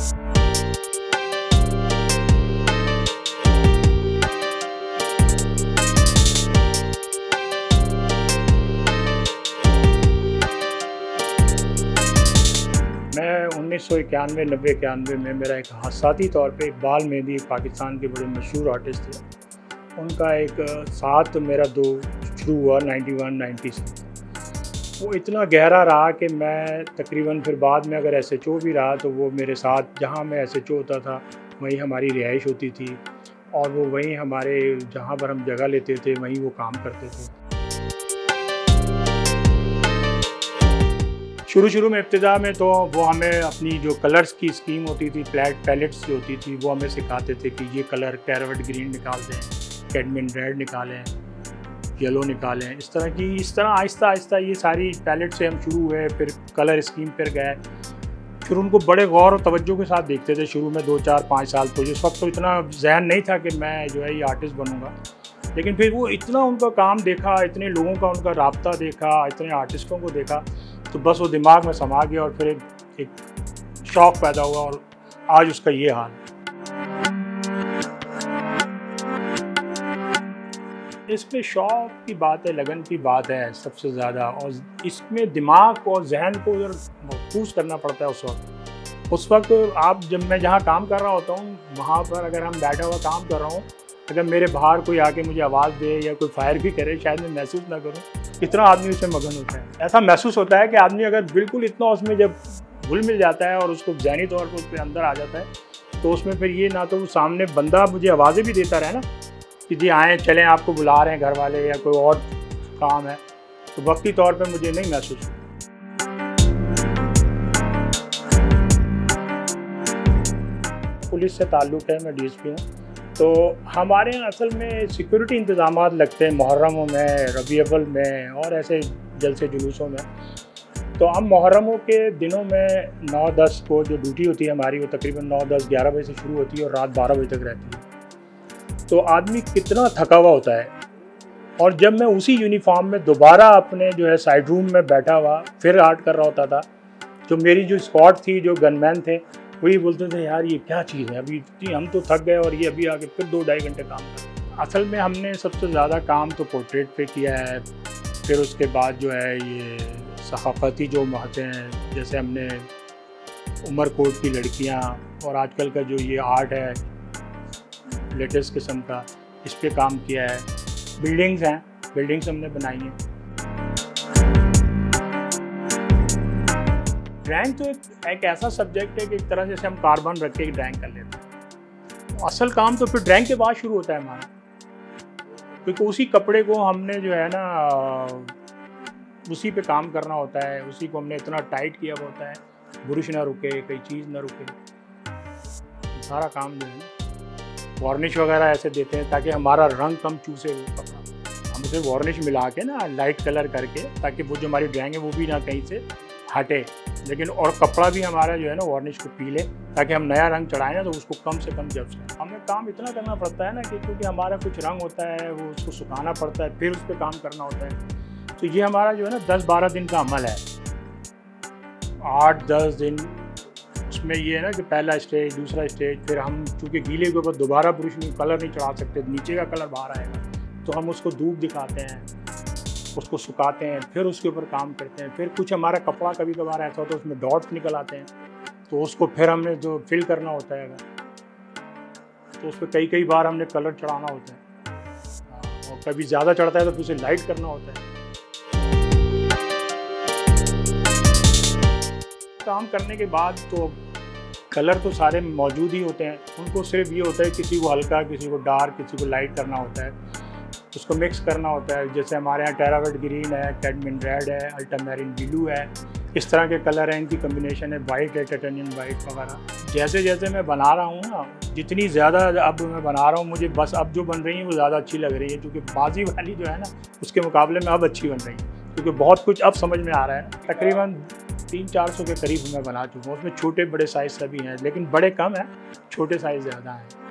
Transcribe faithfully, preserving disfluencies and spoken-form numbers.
मैं उन्नीस सौ इक्यानवे नब्बे इक्यानवे में मेरा एक हादसाती तौर पे इकबाल मेहदी पाकिस्तान के बड़े मशहूर आर्टिस्ट थे, उनका एक साथ मेरा दो शुरू हुआ नाइन्टी वन नाइन्टी से। वो इतना गहरा रहा कि मैं तकरीबन फिर बाद में अगर एस एच ओ भी रहा तो वो मेरे साथ, जहाँ मैं एस एच ओ होता था वहीं हमारी रिहाइश होती थी और वो वहीं हमारे जहाँ पर हम जगह लेते थे वहीं वो काम करते थे। शुरू शुरू में इब्तिदा में तो वो हमें अपनी जो कलर्स की स्कीम होती थी, फ्लैट पैलेट्स जो होती थी, वो हमें सिखाते थे कि ये कलर कैरवट ग्रीन निकाल दें, कैडमिन रेड निकालें, येलो निकालें, इस तरह की इस तरह आहिस्ता आहिस्ता ये सारी पैलेट से हम शुरू हुए, फिर कलर स्कीम पर गए। फिर उनको बड़े गौर और तवज्जो के साथ देखते थे शुरू में दो चार पाँच साल तो जिस वक्त तो इतना जहन नहीं था कि मैं जो है ये आर्टिस्ट बनूँगा, लेकिन फिर वो इतना उनका काम देखा, इतने लोगों का उनका राब्ता देखा, इतने आर्टिस्टों को देखा, तो बस वो दिमाग में समा गया और फिर एक, एक शौक़ पैदा हुआ और आज उसका ये हाल। इसमें शौक़ की बात है, लगन की बात है सबसे ज़्यादा, और इसमें दिमाग और जहन को उधर महफूज करना पड़ता है। उस वक्त उस वक्त आप जब मैं जहाँ काम कर रहा होता हूँ वहाँ पर अगर हम बैठा हुआ काम कर रहा हूँ, अगर मेरे बाहर कोई आके मुझे आवाज़ दे या कोई फायर भी करे, शायद मैं महसूस ना करूँ, इतना आदमी उसमें मगन होता है। ऐसा महसूस होता है कि आदमी अगर बिल्कुल इतना उसमें जब घुल मिल जाता है और उसको ज़हनी तौर पर उस पर अंदर आ जाता है, तो उसमें फिर ये ना तो सामने बंदा मुझे आवाज़ें भी देता रहे ना कि जी आएँ चलें, आपको बुला रहे हैं घर वाले या कोई और काम है, तो वक्ती तौर पर मुझे नहीं महसूस। पुलिस से ताल्लुक़ है, मैं डी एस पी हूँ, तो हमारे यहाँ असल में सिक्योरिटी इंतज़ाम लगते हैं मुहर्रमों में, रबी अव्वल में और ऐसे जलसे जुलूसों में। तो हम मुहर्रमों के दिनों में नौ दस को जो ड्यूटी होती है हमारी, वो तकरीबन नौ दस ग्यारह बजे से शुरू होती है और रात बारह बजे तक रहती है। तो आदमी कितना थका हुआ होता है, और जब मैं उसी यूनिफॉर्म में दोबारा अपने जो है साइड रूम में बैठा हुआ फिर आर्ट कर रहा होता था, जो मेरी जो स्क्वाड थी, जो गनमैन थे, वही बोलते थे यार ये क्या चीज़ है, अभी हम तो थक गए और ये अभी आके फिर दो ढाई घंटे काम कर। असल में हमने सबसे ज़्यादा काम तो पोर्ट्रेट पे किया है, फिर उसके बाद जो है ये सकाफती जो महते हैं, जैसे हमने उमरकोट की लड़कियां और आजकल का जो ये आर्ट है लेटेस्ट किस्म का, इस पर काम किया है। बिल्डिंग्स हैं, बिल्डिंग्स हमने बनाई हैं। ड्राइंग तो एक, एक ऐसा सब्जेक्ट है कि एक तरह से हम कार्बन रख के ड्राइंग कर लेते हैं। असल काम तो फिर ड्राइंग के बाद शुरू होता है हमारा, क्योंकि उसी कपड़े को हमने जो है ना उसी पे काम करना होता है, उसी को हमने इतना टाइट किया हुआ होता है, बुरुश ना रुके, कोई चीज़ ना रुके, सारा काम जो है ना। वार्निश वगैरह ऐसे देते हैं ताकि हमारा रंग कम चूसे वो कपड़ा, हम उसे वार्निश मिला के ना लाइट कलर करके, ताकि वो जो हमारी ड्राइंग है वो भी ना कहीं से हटे, लेकिन और कपड़ा भी हमारा जो है ना वार्निश को पी ले, ताकि हम नया रंग चढ़ाएं ना तो उसको कम से कम जब से हमें काम इतना करना पड़ता है ना कि क्योंकि हमारा कुछ रंग होता है वो उसको सुखाना पड़ता है, फिर उस पर काम करना होता है। तो ये हमारा जो है ना दस बारह दिन का अमल है, आठ दस दिन। उसमें ये है ना कि पहला स्टेज, दूसरा स्टेज, फिर हम चूँकि गीले के ऊपर दोबारा ब्रश नहीं कलर नहीं चढ़ा सकते, नीचे का कलर बाहर आएगा, तो हम उसको धूप दिखाते हैं, उसको सुखाते हैं, फिर उसके ऊपर काम करते हैं। फिर कुछ हमारा कपड़ा कभी कभार ऐसा होता है उसमें डॉट्स निकल आते हैं, तो उसको फिर हमने जो फिल करना होता है, तो उस पर कई कई बार हमने कलर चढ़ाना होता है, और कभी ज़्यादा चढ़ता है तो फिर उसे लाइट करना होता है। काम करने के बाद तो कलर तो सारे मौजूद ही होते हैं, उनको सिर्फ ये होता है किसी को हल्का, किसी को डार्क, किसी को लाइट करना होता है, उसको मिक्स करना होता है। जैसे हमारे यहाँ टेरावेट ग्रीन है, कैडमिन रेड है, अल्ट्रामैरिन ब्लू है, इस तरह के कलर हैं, इनकी कम्बिनेशन है, वाइट है, टाइटेनियम वाइट वगैरह। जैसे जैसे मैं बना रहा हूँ ना, जितनी ज़्यादा अब मैं बना रहा हूँ, मुझे बस अब जो बन रही है वो ज़्यादा अच्छी लग रही है, क्योंकि बाजी वाली जो है ना उसके मुकाबले में अब अच्छी बन रही है, क्योंकि बहुत कुछ अब समझ में आ रहा है। तकरीबन तीन चार सौ के करीब मैं बना चुका हूँ, उसमें छोटे बड़े साइज़ सभी हैं, लेकिन बड़े कम हैं, छोटे साइज़ ज़्यादा हैं।